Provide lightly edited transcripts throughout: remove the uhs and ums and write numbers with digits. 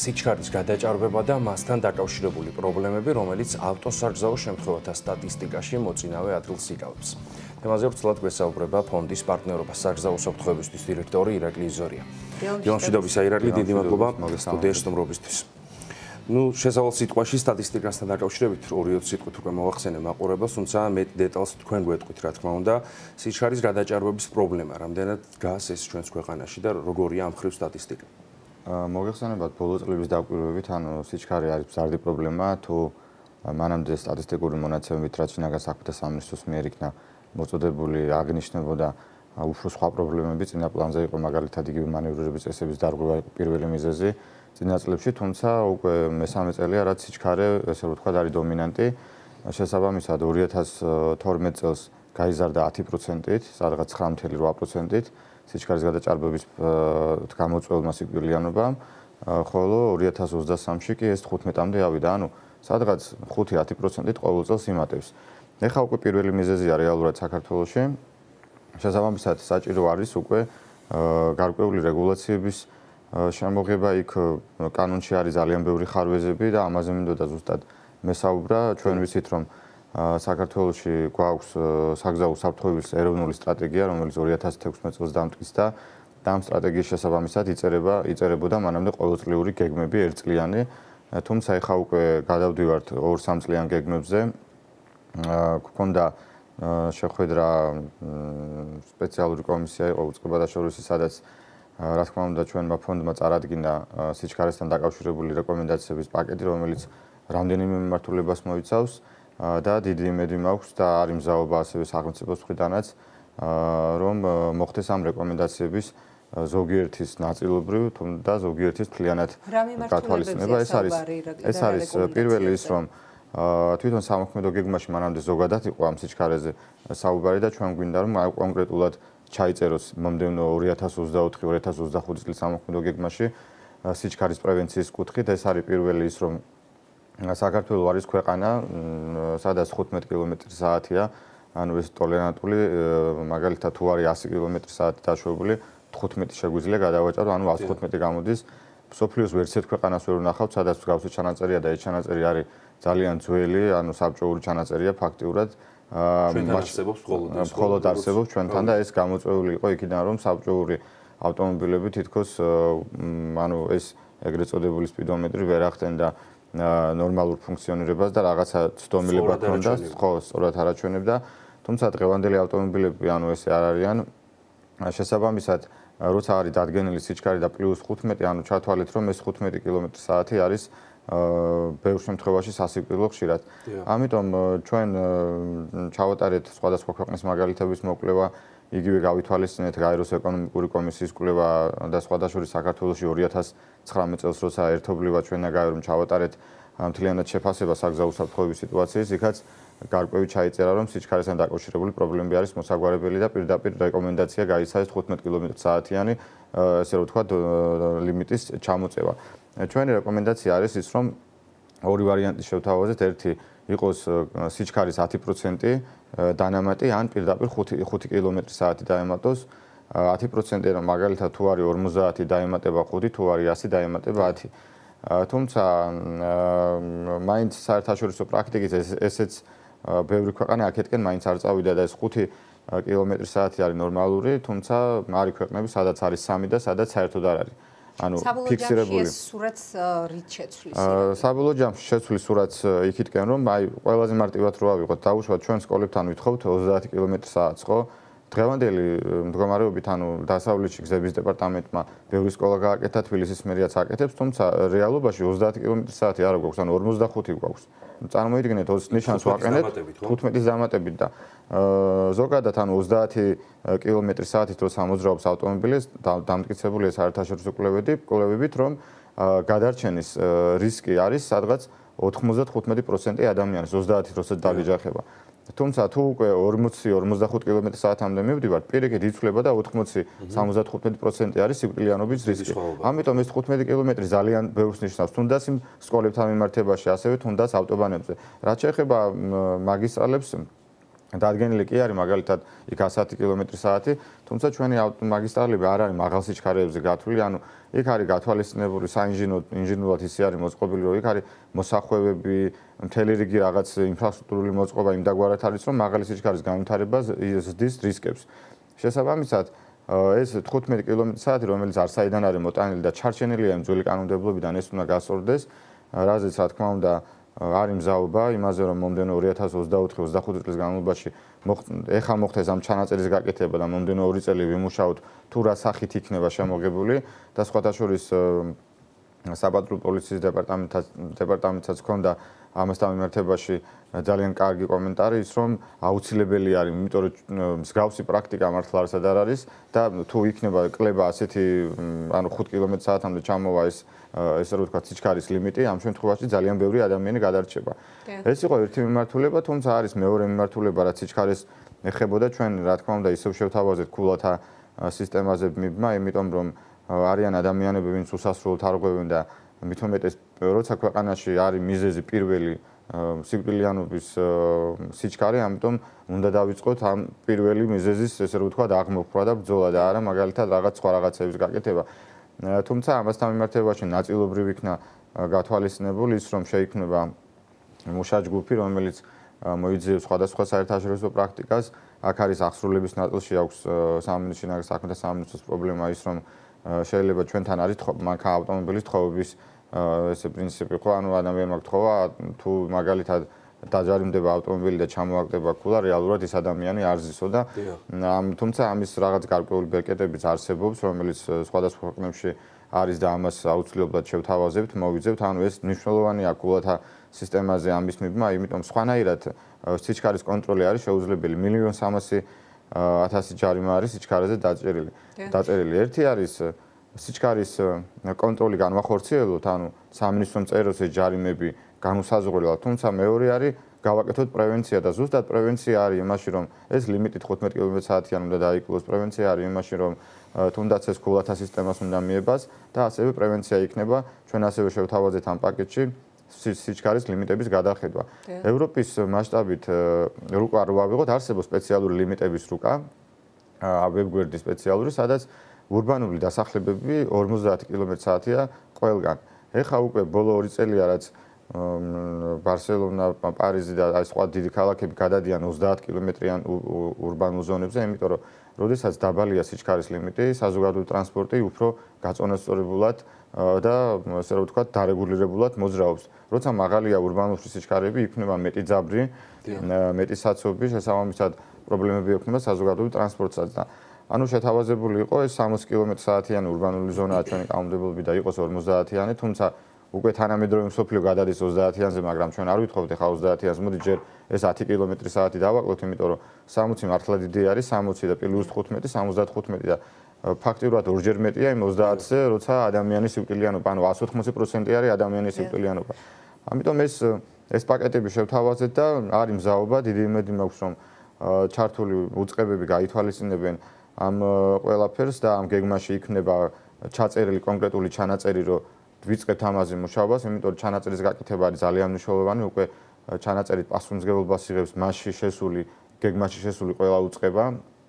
სიჩქარის გადაჭარბება და მასთან დაკავშირებული პრობლემები, რომელიც ავტოსაგზაო შემთხვევათა სტატისტიკაში მოწინავე ადგილს იკავებს. თემაზე ვრცლად გვესაუბრება ფონდის პარტნიორობა საგზაო საფრთხეებისთვის დირექტორი ირაკლი იზორია. დილამშვიდობისა ირაკლი, დიდი მადლობა სტუდიაში სტუმრობისთვის. შესავალ სიტყვაში სტატისტიკასთან დაკავშირებით 2-20 სიტყვით უკვე მოვახსენე მაყურებელს, თუმცა მეტ დეტალს თქვენ გვეტყვით, რა თქმა უნდა, სიჩქარის გადაჭარბების პრობლემა, რამდენად დგას ეს ჩვენს ქვეყანაში და როგორია ამ მხრივ სტატისტიკა? მოგეხსენებათ ბოლო წლების დაკვირვებით, სიჩქარე არის მზარდი პრობლემა, თუ მანამდე სტატისტიკური მონაცემებით, რაც შინაგან საქმეთა სამინისტროს მიერ იქნა მოწოდებული, აღნიშნებოდა უფრო სხვა პრობლემები, წინა პლანზე იყო მაგალითად იგივე მანევრირების წესების დარღვევა პირველი მიზეზი წინა წლებში, თუმცა უკვე მესამე წელია, რაც სიჩქარე, ესე ვთქვათ, არის დომინანტი. შესაბამისად 2012 წელს გაიზარდა 10%-ით, სადღაც 9.8%-ით. სიჩქარის გადაჭარბების გამოწვეულმა სიკვდილიანობამ, ხოლო 2023-ში კი ეს 15-მდე ავიდა, ანუ სადღაც 5-10%-ით ყოველ წელს იმატებს. ეხლა უკვე პირველი მიზეზია რეალურად საქართველოში. შესაბამისად საჭირო არის უკვე გარკვეული რეგულაციების შემოღება, იქ კანონში არის ძალიან ბევრი ხარვეზები და ამაზე მინდოდა ზუსტად მესაუბრა. ჩვენ ვიცით, რომ საქართველოში გვაქვს საგზაო საფრთხეების ეროვნული სტრატეგია, რომელიც 2016 წელს დამტკიცა და ამ სტრატეგიის შესაბამისად იწერებოდა მანამდე ყოველწლიური გეგმები ერთწლიანი, თუმცა ეხლა უკვე გადავდივართ 2-3 წლიან გეგმებზე. გვქონდა შეხვედრა სპეციალური კომისია იყო უწყებათა შორისი, სადაც რა თქმა უნდა ჩვენმა ფონდმა წარადგინა სიჩქარესთან დაკავშირებული რეკომენდაციების პაკეტი, რომელიც რამდენიმე მიმართულებას მოიცავს და დიდი იმედი მაქვს და არის მზაობა ასევე სახელმწიფოს მხრიდანაც, რომ მოხდეს ამ რეკომენდაციების ზოგიერთის ნაწილობრივ და ზოგიერთის მთლიანად გათვალისწინება. ეს არის პირველი ის, რომ თვითონ სამოქმედო გეგმაში მანამდე ზოგადად იყო ამ სიჩქარეზე საუბარი და ჩვენ გვინდა რომ კონკრეტულად ჩაიწეროს მომდევნო 2024-2025 წლის სამოქმედო გეგმაში სიჩქარის პრევენციის კუთხით. ეს არის პირველი ის, რომ საქართველო არის ქვეყანა, სადაც 15 კმ/სთ-ია, ანუ ეს ტოლერანტული, მაგალითად თუ არის 100 კმ/სთ დაშვებული, 15 შეგვიძლია გადავაჭარო, ანუ 115 გამოდის. მსოფლიოს ვერც ერთ ქვეყანას ვერ ვნახავთ, სადაც მსგავსი ჩანაწერია და ეს ჩანაწერი არის ძალიან ძველი, ანუ საბჭოური ჩანაწერია ფაქტიურად. მხოლოდ არსებობს ჩვენთან და ეს გამოწვეული იყო იქიდან, რომ საბჭოური ავტომობილები თითქოს ანუ ეს ეგრეთ წოდებული სპიდომეტრი ვერ ახდენდა ნორმალურ ფუნქციონირებას და რაღაცა ცდომილება ჰქონდა, ხო, სწორად არაჩვენებდა. თუმცა დღევანდელი ავტომობილები, ანუ ესე არ არიან. შესაბამისად, როცა არის დადგენილი სიჩქარე და +15, ანუ ჩათვალეთ, რომ ეს 15 კმ/სთ არის ბევრ შემთხვევაში სასიკვდილო ხშირად. ამიტომ ჩვენ ჩავატარეთ სხვადასხვა ქვეყნის მაგალითების მოკვლევა, იგივე გავითვალისწინეთ გაეროს ეკონომიკური კომისიის კვლევა და სხვადასხვა შორის საქართველოში 2019 წელს, როცა ერთობლივად ჩვენნა გაერომ ჩავატარეთ მთლიანად შეფასება საგზაო საფრთხეების სიტუაციის, იქაც გარკვევით ჩაიწერა, რომ სიჩქარესთან დაკავშირებული პრობლემები არის მოსაგვარებელი და პირდაპირ რეკომენდაცია გაიცა ეს 15 კმ/სთ-იანი, ესე რომ ვთქვათ, ლიმიტის ჩამოწევა. ჩვენი რეკომენდაცია არის ის, რომ ორი ვარიანტი შევთავაზეთ, ერთი იყოს სიჩქარის 10% დანამატი, ან პირდაპირ 5 კმ/სთ დაემატოს. 10% რომ მაგალითად თუ არის 50 დაემატება 5, თუ არის 100 დაემატება 10. თუმცა მაინც საერთაშორისო პრაქტიკით ესეც ბევრი ქვეყანა აქეთკენ მაინც არ წავიდა და ეს 5 კმ/სთ არის ნორმალური, თუმცა არის ქვეყნები, სადაც არის 3 და სადაც საერთოდ არ არის. ანუ ფიქსირებული. საბოლოო სურათს რით შეცვლის? საბოლოო ჯამში შეცვლის სურათს იქითკენ, რომ აი ყველაზე მარტივად რო ავიღოთ, დავუშვათ ჩვენ სკოლებთან ვითხოვთ 30 კმ/სთ, ხო? დღევანდელი მდგომარეობით, ანუ დასავლეთში გზების დეპარტამენტმა ბევრი სკოლა გააკეთა, თბილისის მერიაც აკეთებს, თუმცა რეალობაში 30 კმ/სთ არ გვაქვს, ანუ 45 გვაქვს. წარმოიდგინეთ, ნიშანს ვაყენეთ 15-ის დამატებით და ზოგადად ანუ 30 კმ/სთ-ით როცა მოძრაობს ავტომობილი, დამტკიცებული საერთაშორისო კვლევებით, რომ გადარჩენის რისკი არის სადღაც 95% ადამიანის 30-ით როცა დაგეჯახება. თუმცა თუ უკვე 40-45 კმ/სთ-მდე მივდივართ, პირიქით იცვლება და 80-75% არის სიკვდილიანობის რისკი. ამიტომ ეს 15 კმ ძალიან ბევრს ნიშნავს, თუნდაც იმ სკოლებთან მიმართებაში, ასევე თუნდაც ავტობანებზე. რაც შეეხება მაგისტრალებს, დადგენილი კი არის მაგალითად იქ 110 კმ/სთ, თუმცა ჩვენი ავტომაგისტრალები არ არის მაღალ სიჩქარეებზე გათვლილი, ანუ იქ არის გათვალისწინებული საინჟინრულად ისე არის მოწყობილი, რომ იქ არის მოსახვევები, მთელი რიგი რაღაც ინფრასტრუქტურული მოწყობა იმდაგვარად არის, რომ მაღალი სიჩქარის განვითარება ზრდის რისკებს. შესაბამისად, ეს 15 კმ/სთ, რომელიც არსაიდან არის მოტანილი და ჩარჩენილია იმ ძველი კანონმდებლობიდან, ეს უნდა გასწორდეს, რაზეც რა თქმა უნდა არის მზაობა იმაზე, რომ მომდენო 2024-25 წლის განმავლობაში ეხლა მოხდეს ამ ჩანაწერის გაკეთება და მომდენო 2 წელი ვიმუშაოთ თუ რა სახით იქნება შემოგებული და სხვათა შორის საპატრულო პოლიციის დეპარტამენტსაც ჰქონდა ამასთან მიმართებაში ძალიან კარგი კომენტარი ის რომ აუცილებელი არის, იმიტომ რომ მსგავსი პრაქტიკა მართლა არც არ არის და თუ იქნება კლება ასეთი ანუ 5 კმ/სთ-მდე ჩამოვა ესე რომ ვთქვათ სიჩქარის ლიმიტი, ამ შემთხვევაში ძალიან ბევრი ადამიანი გადარჩება. ეს იყო ერთი მიმართულება, თუმცა არის მეორე მიმართულება, რაც სიჩქარეს ეხებოდა ჩვენ რა თქმა უნდა ისევ შევთავაზეთ ქულათა სისტემაზე მიბმა, იმიტომ რომ არიან ადამიანები, ვინც უსასრულოდ არღვევენ და მით უმეტეს როცა ქვეყანაში არის მიზეზი პირველი სიკვდილიანობის სიჩქარე, ამიტომ უნდა დავიწყოთ ამ პირველი მიზეზის ესე რომ ვთქვათ აღმოფხვრა და ბრძოლა და არა მაგალითად რაღაც სხვა რაღაცების გაკეთება. თუმცა ამასთან მიმართებაში ნაწილობრივ იქნა გათვალისწინებული ის რომ შეიქმნება მუშა ჯგუფი, რომელიც მოიძიებს სხვადასხვა საერთაშორისო პრაქტიკას. აქ არის აღსრულების ნაწილში აქვს სამინისტრო შინაგან საქმეთა სამინისტროს პრობლემა ის რომ შეიძლება ჩვენთან არის მანქანა ავტომობილის თხოვების ესე პრინციპი ხო, ანუ ადამიანმა გთხოვა თუ მაგალითად დაჯარიმდება ავტომობილი და ჩამოაგდება ქულა, რეალურად ის ადამიანი არ ზისო და თუმცა ამის რაღაც გარკვეული ბეკეტებიც არსებობს, რომელიც სხვადასხვა ქვეყნებში არის და ამას აუცილებლად შევთავაზებთ, მოვიძებთ, ანუ ეს მნიშვნელოვანია ქულათა სისტემაზე ამის მიბმა, იმიტომ სხვანაირად სიჩქარის კონტროლი არის შეუძლებელი. 1.300.000 ჯარიმა არის სიჩქარეზე დაწერილი. ერთი არის სიჩქარის კონტროლი განვახორციელოთ, ანუ სამინისტრომ წეროს ეს ჯარიმები განუსაზღვრელად, თუმცა მეორე არის გავაკეთოთ პრევენცია და ზუსტად პრევენცია არის იმაში, რომ ეს ლიმიტი 15 კმ/სთ-იან უნდა დაიკლოს, პრევენცია არის იმაში, რომ თუნდაც ეს ქულათა სისტემას უნდა მიებას და ასევე პრევენცია იქნება, ჩვენ ასევე შევთავაზეთ ამ პაკეტში სიჩქარის ლიმიტების გადახედვა. ევროპის მასშტაბით რუკა რო ავიღოთ, არსებობს სპეციალური ლიმიტების რუკა, ვებგვერდი სპეციალური, სადაც ურბანული დასახლებები 50 კმ/სთ-ია ყველგან. ეხლა უკვე ბოლო 2 წელია რაც ბარსელონა, პარიზი და აი სხვა დიდი ქალაქები გადადიან 30 კმ-იან ურბანულ ზონებზე, იმიტომ რომ როდესაც დაბალია სიჩქარის ლიმიტი, საზოგადოებრივი ტრანსპორტი უფრო გაწონასწორებულად და ასე რომ ვთქვათ, დარეგულირებულად მოძრაობს. როცა მაღალია ურბანულში სიჩქარეები, იქნება მეტი ძაბრი, მეტი საცობი, შესაბამისად პრობლემები ექნება საზოგადოებრივ ტრანსპორტსაც და ანუ შეთავაზებული იყო ეს 60 კმ/სთ-იანი ურბანული ზონაა ჩვენი კანონმდებლობი და იყოს 50-იანი, თუმცა უკვე თანამედროვე მსოფლიო გადადის 30-იანზე, მაგრამ ჩვენ არ ვითხოვთ ახლა 30-იანს, მოდი ჯერ ეს 10 კმ/სთ დავაკლოთ, იმიტომ რომ 60 მართლა დიდი არის, 60 და პლუს 15, 75 და ფაქტიურად ორჯერ მეტია იმ 30-ზე, როცა ადამიანის სიკვდილიანობა, ანუ 180% არის ადამიანის სიკვდილიანობა. ამიტომ ეს პაკეტები შევთავაზეთ და არის მზაობა, დიდი იმედი მაქვს, რომ ჩართული უწყებები გაითვალისწინებენ ამ ყველაფერს და ამ გეგმაში იქნება ჩაწერილი კონკრეტული ჩანაწერი, რომ ვიწყებთ ამაზე მუშაობას, იმიტომ რომ ჩანაწერის გაკეთება არის ძალიან მნიშვნელოვანი, უკვე ჩანაწერით პასუხისმგებლობას იღებს მასში შესული, გეგმაში შესული ყველა უწყება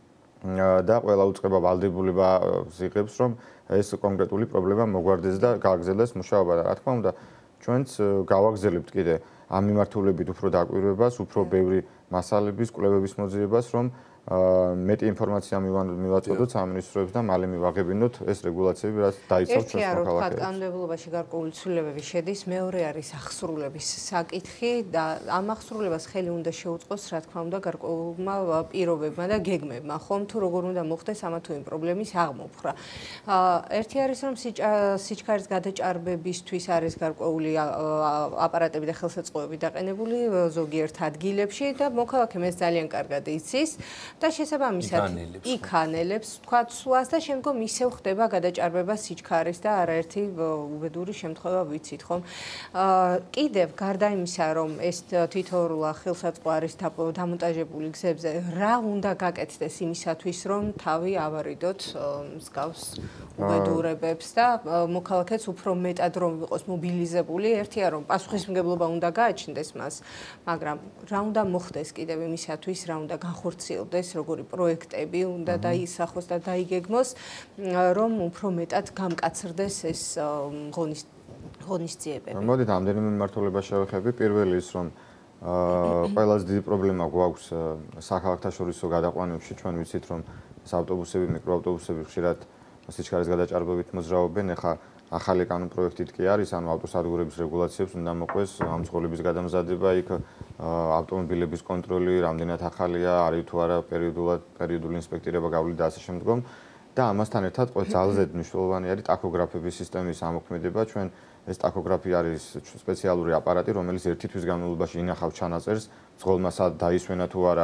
და ყველა უწყება ვალდებულება იღებს, რომ ეს კონკრეტული პრობლემა მოგვარდეს და გააგრძელოს მუშაობა და რა თქმა უნდა, ჩვენც გავაგზავნებთ კიდე ამ მიმართულებით უფრო დაკვირვებას, უფრო ბევრი მასალების, კვლევების მოძიებას, რომ მეტი ინფორმაცია მივაწოდოთ სამინისტროებს და მალე მივაღებინოთ ეს რეგულაციები, რაც დაიცავს ჩვენს მოქალაქეებს. ერთია, კანონმდებლობაში გარკვეული ცვლილებები შედის, მეორე არის ახსრულების საკითხი და ამ ახსრულებას ხელი უნდა შეუწყოს, რა თქმა უნდა, გარკვეულმა პირობებმა და გეგმებმა, ხომ თუ როგორ უნდა მოხდეს ამა თუ იმ პრობლემის აღმოფხვრა. ერთი არის, რომ სიჩქარის გადაჭარბებისთვის არის გარკვეული აპარატები და ხელსაწყოები დაყენებული ზოგიერთ ადგილებში და მოქალაქემ ეს ძალიან კარგად იცის. და შესაბამისად იქანელებს თქვა სვლას და შემდგომ ისევ ხდება გადაჭარბება სიჩქარის და არაერთი უბედური შემთხვევა ვიცით ხომ. კიდევ გარდა იმისა რომ ეს თითოეულა ხელსაწყო არის დამონტაჟებული გზებზე რა უნდა გაკეთდეს იმისათვის რომ თავი ავარიდოთ მსგავს უბედურებებს და მოქალაქეც უფრო მეტად რომ იყოს მობილიზებული ერთია რომ პასუხისმგებლობა უნდა გააჩნდეს მას მაგრამ რა უნდა მოხდეს კიდევ იმისათვის რა უნდა განხორციელდეს როგორი პროექტები უნდა დაისახოს და დაიგეგმოს რომ უფრო მეტად გამკაცრდეს ეს ღონისძიებები. მოდით ამდენიმე მიმართულება შევეხები. პირველი ის რომ ყველაზე დიდი პრობლემა გვაქვს საქალაქთაშორისო გადაყვანებში ჩვენ ვიცით რომ ავტობუსები, მიკროავტობუსები ხშირად სიჩქარის გადაჭარბებით მოძრაობენ. ეხლა ახალი კანონპროექტით კი არის, ანუ ავტოსადგურების რეგულაციებს უნდა მოყვეს ამ წყლების გადამზადება, იქ ავტომობილების კონტროლი, რამდენად ახალია, არის თუ არა პერიოდული ინსპექტირება გავლით და ასე შემდგომ. და ამასთან ერთად ყველაზე მნიშვნელოვანი არის ტაქოგრაფების სისტემის ამოქმედება. ჩვენ ეს ტაქოგრაფი არის სპეციალური აპარატი, რომელიც ერთი თვის განმავლობაში ინახავს ჩანაწერს, წყლმა დაისვენა თუ არა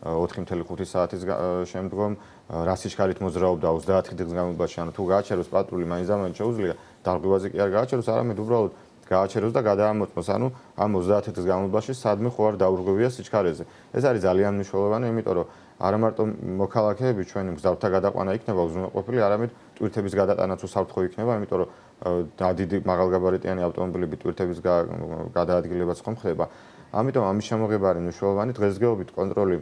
4.5 საათის შემდგომ, რა სიჩქარით მოძრაობდა 30 დღის განმავლობაში, ანუ თუ გააჩეროს პატრული, მაინც შეუძლია დარღვევაზე კი არ გააჩეროს, არამედ უბრალოდ გააჩეროს და გადაამოწმოს, ანუ ამ 30 დღის განმავლობაში სადმე ხო არ დაურღვევია სიჩქარეზე. ეს არის ძალიან მნიშვნელოვანი, იმიტომ რომ არა მარტო მოქალაქეები ჩვენი მგზავრთა გადაყვანა იქნება უზრუნველყოფილი, არამედ ტვირთების გადატანაც უსაფრთხო იქნება, იმიტომ რომ დიდი მაღალგაბარიტიანი ავტომობილები ტვირთების გადაადგილებაც ხომ ხდება. ამიტომ ამის შემოღება არის მნიშვნელოვანი. დღესდღეობით კონტროლი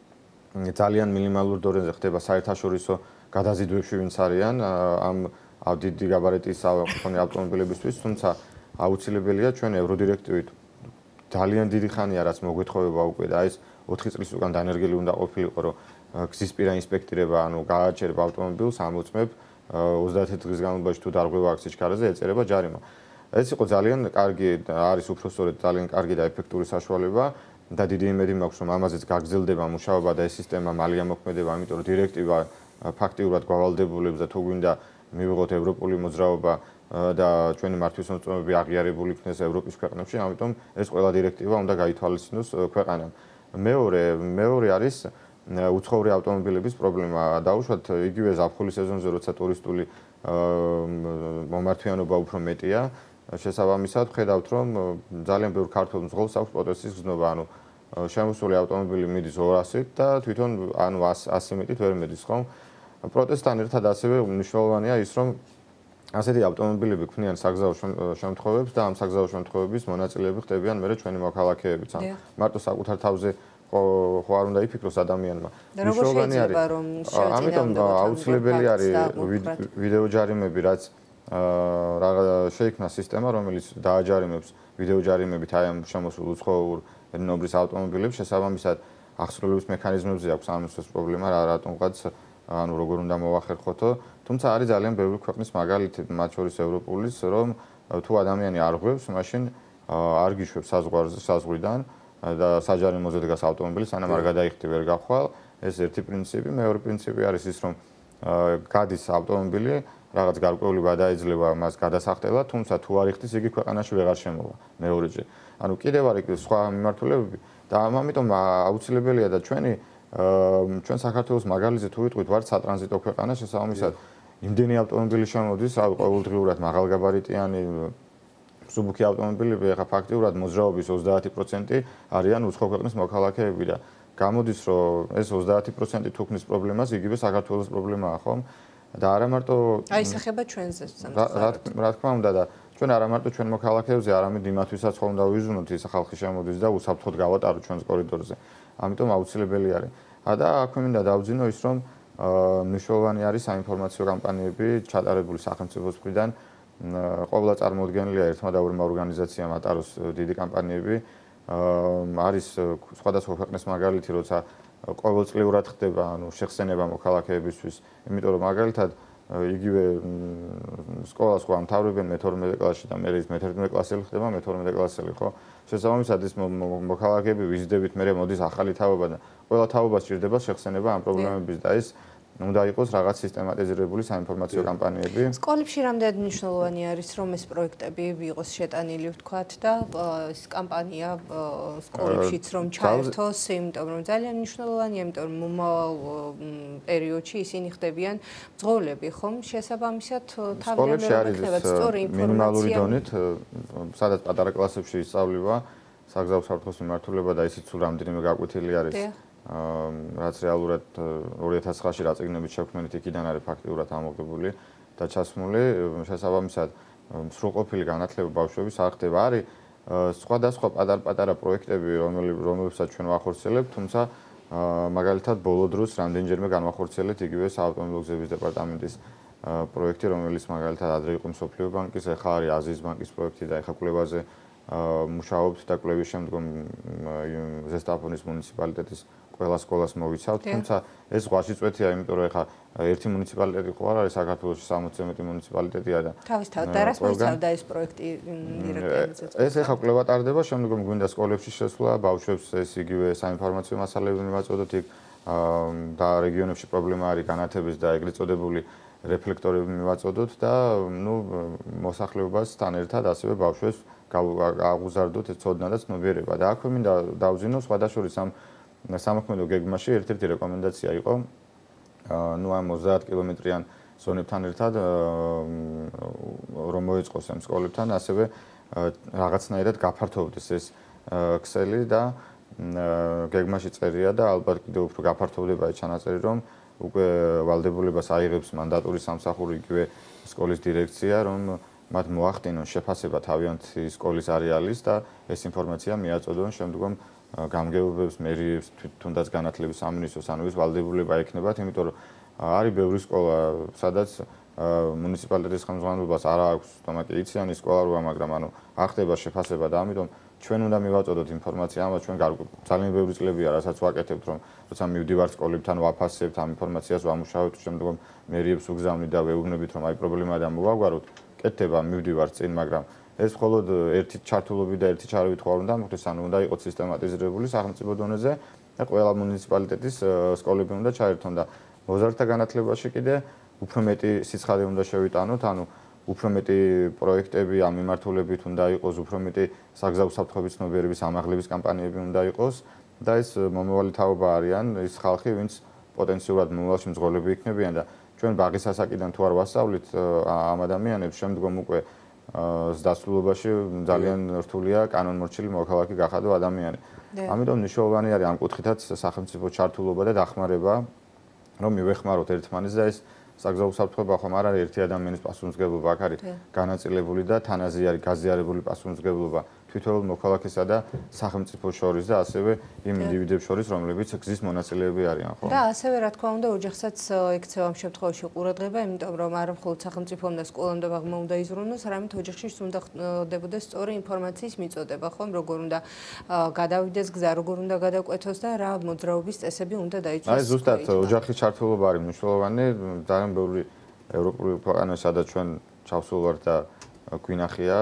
ძალიან მინიმალურ დონეზე ხდება საერთაშორისო გადაზიდვებში ვინც არიან ამ დიდი გაბარიტის ავტომობილებისთვის, თუმცა აუცილებელია ჩვენ ევროდირექტივით ძალიან დიდი ხანია რაც მოგვეთხოვება უკვე და ეს 4 წლის უკან დანერგილი უნდა ყოფილიყო რომ გზისპირა ინსპექტირება ანუ გააჩერება ავტომობილს ამოწმებ 30 დღის განმავლობაში თუ დარღვევა აქვს სიჩქარეზე ეწერება ჯარიმა. ეს იყო ძალიან კარგი არის უფრო სწორედ ძალიან კარგი და ეფექტური საშუალება და დიდი იმედი მაქვს რომ ამაზეც გაგრძელდება მუშაობა და ეს სისტემა მალე ამოქმედება, ამიტომ რომ დირექტივა ფაქტიურად გავალდებულებს და თუ გვინდა მივიღოთ ევროპული მოძრაობა და ჩვენი მართვის მოწმობები აღიარებული იქნეს ევროპის ქვეყნებში, ამიტომ ეს ყველა დირექტივა უნდა გაითვალისწინოს ქვეყანამ. მეორე არის უცხოური ავტომობილების პრობლემა. დაუშვათ იგივე ზაფხულის სეზონზე, როცა ტურისტული მომართვიანობა უფრო მეტია, შესაბამისად ხედავთ რომ ძალიან ბევრ ქართულ მძღოლს აქვს პროტესტის გზნობა, ანუ შემოსული ავტომობილი მიდის 200-ით და თვითონ ანუ 100 მეტით ვერ მიდის, ხო? პროტესტთან ერთად ასევე მნიშვნელოვანია ის რომ ასეთი ავტომობილები ქმნიან საგზაო შემთხვევებს და ამ საგზაო შემთხვევების მონაწილეები ხდებიან მერე ჩვენი მოქალაქეებიც. მარტო საკუთარ თავზე ხო არ უნდა იფიქროს ადამიანმა. მნიშვნელოვანი არის რომ ამიტომ აუცილებელი არის ვიდეო ჯარიმები, რაც შეიქმნა სისტემა, რომელიც დააჯარიმებს ვიდეო ჯარიმებით აი ამ შემოსულ უცხოურ ნობრის ავტომობილებს, შესაბამისად აღსრულების მექანიზმებზე აქვს ამის პრობლემა, რატომღაც ანუ როგორ უნდა მოვახერხოთო, თუმცა არის ძალიან ბევრი ქვეყნის მაგალითი, მათ შორის ევროპულის, რომ თუ ადამიანი არ ღვევს, მაშინ არ გიშვებს საზღვარიდან და საჯარიმოზე დგას ავტომობილი, სანამ არ გადაიხდი ვერ გახვალ. ეს ერთი პრინციპი, მეორე პრინციპი არის ის, რომ გადის ავტომობილი, რაღაც გარკვეული ვადა ეძლევა მას გადასახდელად, თუმცა თუ არ იხდის, იგი ქვეყანაში ვეღარ შემოვა მეორეჯერ. ანუ კიდევ არის სხვა მიმართულებები და ამიტომ აუცილებელია და ჩვენ საქართველოს მაგალითზე თუ ვიტყვით ვართ სატრანზიტო ქვეყანა, შესაბამისად იმდენი ავტომობილი შემოდის, ყოველდღიურად მაღალგაბარიტიანი მსუბუქი ავტომობილები, ახლა ფაქტიურად მოძრაობის 30% არიან უცხო ქვეყნის მოქალაქეები და გამოდის რომ ეს 30% თუ ქმნის პრობლემას, იგივე საქართველოს პრობლემაა, ხო? და არა მარტო აისახება ჩვენზე რა თქმა უნდა და ჩვენ არა მარტო ჩვენ მოქალაქეებზე, არამედ იმათვისაც ხომ დავიზუნოთ ის ხალხი შემოდის და უსაფრთხოდ გავატაროთ ჩვენს კორიდორზე. ამიტომ აუცილებელი არის. და აქვე მინდა დავძინო ის რომ მნიშვნელოვანი არის საინფორმაციო კამპანიები ჩატარებული სახელმწიფოს მხრიდან. ყოველ წარმოუდგენელია ერთმა და ორმა ორგანიზაციამ ატაროს დიდი კამპანიები. არის სხვადასხვა ქვეყნის მაგალითი, როცა ყოველწლიურად ხდება ანუ შეხსენება მოქალაქეებისთვის, იმიტომ რომ მაგალითად იგივე სკოლას ხო ამთავრებენ მე-12 კლასში და მე ის მე-11 კლასელი ხდება მე-12 კლასელი, ხო? შესაბამისად ის მოქალაქეები ვიზიდებით, მე მოდის ახალი თაობა და ყველა თაობას სჭირდება შეხსენება ამ პრობლემების და ეს უნდა იყოს რაღაც სისტემატიზირებული საინფორმაციო კამპანიები. სკოლებში რამდენად მნიშვნელოვანი არის, რომ ეს პროექტები იყოს შეტანილი, ვთქვათ, და ეს კამპანია სკოლებშიც რომ ჩაერთოს, იმიტომ რომ ძალიან მნიშვნელოვანია, იმიტომ რომ მომავალ პერიოდში ისინი ხდებიან მძღოლები, ხომ? შესაბამისად, თავიდან მეუბნებათ სწორი ინფორმაცია. მინიმალური დონით, სადაც პატარა კლასებში ისწავლება საგზაო საფრთხის მიმართულება და ისიც სულ რამდენიმე გაკვეთილი არის. რაც რეალურად 2009-ში რა წიგნებით შექმნით იქიდან არის ფაქტიურად ამოღებული და ჩასმული, შესაბამისად სრულყოფილი განათლება ბავშვების არ ხდება. არის სხვადასხვა პატარ-პატარა პროექტები, რომლებსაც ჩვენ ვახორციელებთ, თუმცა მაგალითად ბოლო დროს რამდენჯერმე განვახორციელეთ იგივე საავტომობილო გზების დეპარტამენტის პროექტი, რომელიც მაგალითად ადრე იყო მსოფლიო ბანკის, ახლა არის აზიის ბანკის პროექტი და ახლა კვლევაზე მუშაობთ და კვლევის შემდგომ ზესტაფონის მუნიციპალიტეტის ყველა სკოლას მოვიცავთ, თუმცა ეს ზღვაში წვეთია, იმიტომ რომ ახლა ერთი მუნიციპალიტეტი ხო არ არის საქართველოში 60-ზე მეტი მუნიციპალიტეტია და თავისთავად და რას მოიცავდა ეს პროექტი დირექტორებიც? ეს ახლა კვლევა ტარდება, შემდგომ გვინდა სკოლებში შესვლა, ბავშვებს ეს იგივე საინფორმაციო მასალები მივაწოდოთ იქ და რეგიონებში პრობლემა არის განათების და ეგრეთ წოდებული რეფლექტორები მივაწოდოთ და მოსახლეობასთან ერთად ასევე ბავშვებს აღუზარდოთ ეს ცოდნა და ცნობიერება და აქვე მინდა დავზინო სხვადასხვა ამ სამოქმედო გეგმაში ერთ-ერთი რეკომენდაცია იყო ამ 30 კილომეტრიან ზონებთან ერთად რომ მოეწყოს ამ სკოლებთან ასევე რაღაცნაირად გაფართოვდეს ეს ქსელი და გეგმაში წერია და ალბათ კიდევ უფრო გაფართოვდება ეს ჩანაწერი რომ უკვე ვალდებულებას აიღებს მანდატური სამსახური იგივე სკოლის დირექცია რომ მათ მოახდინონ შეფასება თავიანთი სკოლის არეალის და ეს ინფორმაცია მიაწოდონ შემდგომ გამგეობებს, მერიებს, თუნდაც განათლების სამინისტროს, ანუ ეს ვალდებულება ექნებათ, იმიტომ რომ არის ბევრი სკოლა, სადაც მუნიციპალიტეტის ხელმძღვანელობას არ აქვს თომაკი იციანი სკოლა როა, მაგრამ ანუ არ ხდება შეფასება და ამიტომ ჩვენ უნდა მივაწოდოთ ინფორმაცია, ამას ჩვენ ძალიან ბევრი წლებია, რასაც ვაკეთებთ, რომ როცა მივდივართ სკოლებთან, ვაფასებთ ამ ინფორმაციას, ვამუშავებთ, შემდგომ მერიებს ვგზავნით და ვეუბნებით, რომ აი პრობლემა და მოვაგვაროთ, კეთდება, მივდივართ წინ, მაგრამ ეს მხოლოდ ერთი ჩართულობით და ერთი ჩარევით ხარ უნდა მოხდეს, ანუ უნდა იყოს სისტემატიზირებული სახელმწიფო დონეზე და ყველა მუნიციპალიტეტის სკოლები უნდა ჩაერთონ და მოზარდთა განათლებაში კიდე უფრო მეტი სიცხადე უნდა შევიტანოთ, ანუ უფრო მეტი პროექტები ამ მიმართულებით უნდა იყოს, უფრო მეტი საგზაო საფრთხების ცნობიერების ამაღლების კამპანიები უნდა იყოს და ეს მომავალი თაობა არიან, ის ხალხი, ვინც პოტენციურად მომავალში მძღოლები იქნებიან და ჩვენ ბაღის ასაკიდან თუ არ ვასწავლით ამ ადამიანებს, შემდგომ უკვე დასრულობაში ძალიან რთულია კანონმორჩილი მოქალაქე გახადო ადამიანი. ამიტომ მნიშვნელოვანი არის ამ კუთხითაც სახელმწიფო ჩართულობა და დახმარება, რომ მივეხმაროთ ერთმანეთს და ეს საგზაო საფრთხება ხომ არ არის ერთი ადამიანის პასუხისმგებლობა, აქ არის განაწილებული და თანაზიარი გაზიარებული პასუხისმგებლობა თვითოეულ მოქალაქესა და სახელმწიფოს შორის და ასევე იმ ინდივიდებს შორის, რომლებიც გზის მონაწილეები არიან, ხო? და ასევე რა თქმა უნდა, ოჯახსაც ექცევა ამ შემთხვევაში ყურადღება, იმიტომ რომ არა მხოლოდ სახელმწიფომ და სკოლამ და ბაღმა უნდა იზრუნოს, არამედ ოჯახშიც უნდა ხდებოდეს სწორი ინფორმაციის მიწოდება, ხომ, როგორ უნდა გადავიდეს გზა, როგორ უნდა გადაკვეთოს და რა მოძრაობის წესები უნდა დაიცვას. აი ზუსტად ოჯახის ჩართულობა არის მნიშვნელოვანი, ძალიან ბევრი ევროპული ქვეყანა, სადაც ჩვენ ჩავსულვართ და გვინახია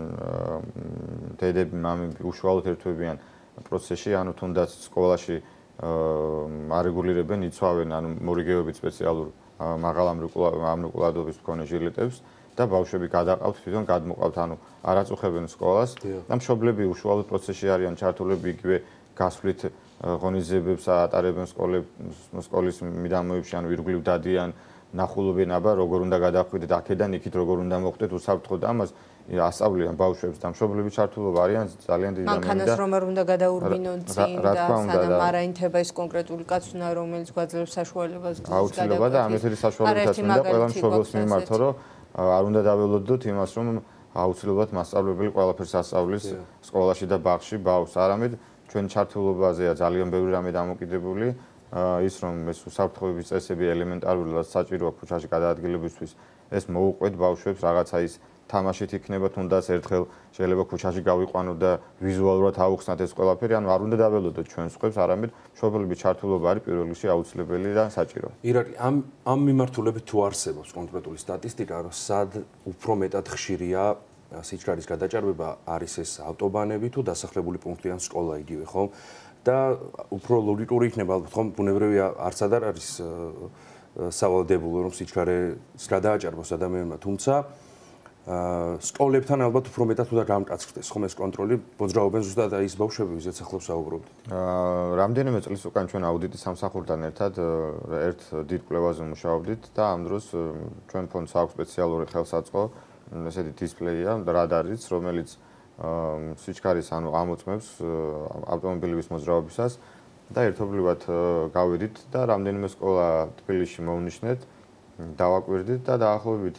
დედები, მამები უშუალოდ ერთვებიან პროცესში, ანუ თუნდაც სკოლაში არეგულირებენ, იცვავენ, ანუ მორიგეობით სპეციალურ ამრიკულადობის მქონე ჟილეტებს და ბავშვები გადაყავთ თვითონ გადმოყავთ, ანუ არ აწუხებენ სკოლას და მშობლები უშუალოდ პროცესში არიან ჩართულები იგივე გასვლით ღონისძიებებს ატარებენ სკოლის მიდამოებში, ანუ ირგვლივ დადიან ნახულობენ აბა როგორ უნდა გადახვიდეთ აქედან იქით როგორ უნდა მოხვდეთ უსაფრთხოდ და ამას ასწავლიან ბავშვებს და მშობლები ჩართულობა არიან ძალიან დიდი და მანქანას რომ არ უნდა გადაურბინონ წინ და სანამ არაინთება ეს კონკრეტული კაცვნა რომელიც გვაძლევს საშუალებას აუცილებლად და ამეთერი საშუალებაც უნდა ყველა მშობელს მიმართო რომ არ უნდა დაველოდოთ იმას რომ აუცილებლად მასწავლებელი ყველაფერს ასწავლის სკოლაში და ბაღში ბავშვს არამედ ჩვენ ჩართულობაზეა ძალიან ბევრი რამე დამოკიდებული ის რომ ეს უსაფრთხოების წესები ელემენტარულად საჭიროა ქუჩაში გადაადგილებისთვის ეს მოუყვეთ ბავშვებს რაღაცა ის თამაშით იქნება თუნდაც ერთხელ შეიძლება ქუჩაში გავიყვანოთ და ვიზუალურად აუხსნათ ეს ყველაფერი ანუ არ უნდა დაველოდოთ ჩვენს ხვებს არამედ მშობლების ჩართულობა არის პირველ რიგში აუცილებელი და საჭირო. ირაკლი ამ მიმართულებით თუ არსებობს კონკრეტული სტატისტიკა რომ სად უფრო მეტად ხშირია სიჩქარის გადაჭარბება არის ეს ავტობანები თუ დასახლებული პუნქტი ან სკოლა იგივე ხომ? და უფრო ლოგიკური იქნება ალბათ ხომ ბუნებრივია არც არ არის სავალდებულო რომ სიჩქარეს გადააჭარბოს ადამიანმა, თუმცა სკოლებთან ალბათ უფრო მეტად უნდა გამკაცრდეს ხომ ეს კონტროლი, მოძრაობენ ზუსტად ის ბავშვები, ვიზეც ახლა ვსაუბრობთ. რამდენიმე წლის უკან ჩვენ აუდიტის სამსახურთან ერთად ერთ დიდ კვლევაზე მუშაობდით და ამ დროს ჩვენ ფონდს აქვს სპეციალური ხელსაწყო, ესეთი დისპლეია, რადარიც, რომელიც სიჩქარის ამოწმებს ავტომობილების მოძრაობისას და ერთობლივად გავედით და რამდენიმე სკოლა თბილისში მოვნიშნეთ, დავაკვირდით და დაახლოებით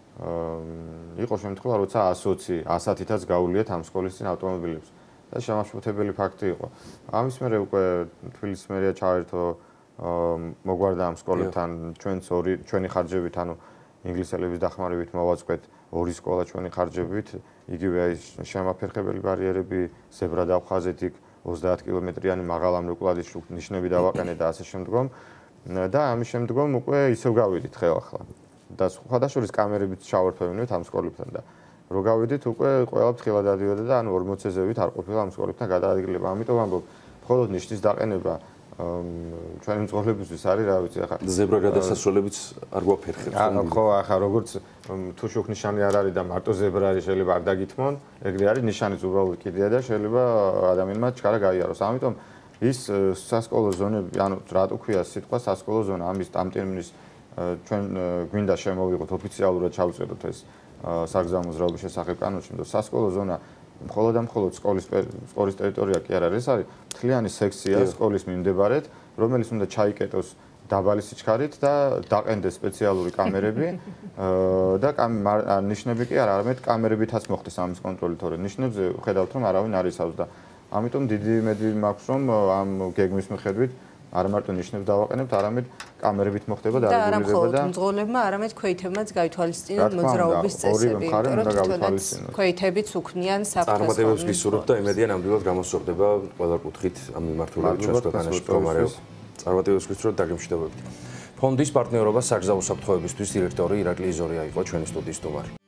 იყო შემთხვევა, როცა 100-ით გავულიათ ამ სკოლის წინ ავტომობილებს და შემაშფოთებელი ფაქტი იყო. ამის მერე უკვე თბილისის მერია ჩაერთო მოგვარდა ამ სკოლებთან ჩვენი ხარჯებით, ანუ ინგლისელების დახმარებით მოვაწყვეთ ორი სკოლა ჩვენი ხარჯებით, იგივე შემაფერხებელი ბარიერები, ზებრა დავხაზეთ იქ 30 კილომეტრიანი მაღალ ამრეკლადის ნიშნები დავაყენეთ და ასე შემდგომ და ამის შემდგომ უკვე ისევ გავიდით ხელახლა. და სხვადასხვა კამერებით ჩავარდვენით ამ სკოლებთან და რო გავიდით უკვე ყველა ფრთხილად დადიოდა და ანუ 40-ზე ვით არ ყოფილა ამ სკოლებთან გადაადგილება. ამიტომ ამბობ, მხოლოდ ნიშნის დაყენება ჩვენი მძღოლებისთვის არის, რა ვიცი, ახლა ზებრა გადასასვლელებიც არ გვაფერხებს. ხო, ახლა როგორც თუ შუქნიშანი არ არის და მარტო ზებრა არის, შეიძლება არ დაგითმონ, ეგრე არის ნიშანიც უბრალოდ კიდეა და შეიძლება ადამიანმა ჩქარა გაიაროს. ამიტომ ის სასკოლო ზონები, ანუ რატო ქვია სიტყვა სასკოლო ზონა, ამის ამ ტერმინის ჩვენ გვინდა შემოვიღოთ ოფიციალურად ჩავწეროთ ეს საგზავნო მოძრაობის შესახებ კანონში, რომ სასკოლო ზონა მხოლოდ და მხოლოდ სკოლის ტერიტორია კი არ არის, ეს არის მთლიანი სექცია სკოლის მიმდებარედ, რომელიც უნდა ჩაიკეტოს დაბალი სიჩქარით და დაყენდეს სპეციალური კამერები და ნიშნები კი არა, არამედ კამერებითაც მოხდეს ამის კონტროლი, თორე ნიშნებზე ხედავთ რომ არავინ არ იცავს და ამიტომ დიდი იმედი მაქვს რომ ამ გეგმის მიხედვით არ მარტო ნიშნებს დავაყენებთ, არამედ კამერებით მოხდება და არა მხოლოდ მძღოლებმა, არამედ ქვეითებმაც გაითვალისწინოთ მოძრაობის წესები. ქვეითებიც უქმნიან საფრთხეს. წარმატებებს გისურვებთ და იმედია ნამდვილად გამოსწორდება ყველა კუთხით ამ მიმართულებით ჩვენს ქვეყანაში მდგომარეობა. წარმატებებს გისურვებთ, დაგემშვიდობებით. ფონდის პარტნიორობა საგზაო საფრთხეებისთვის დირექტორი ირაკლი იზორია იყო ჩვენი სტუდიის სტუმარი.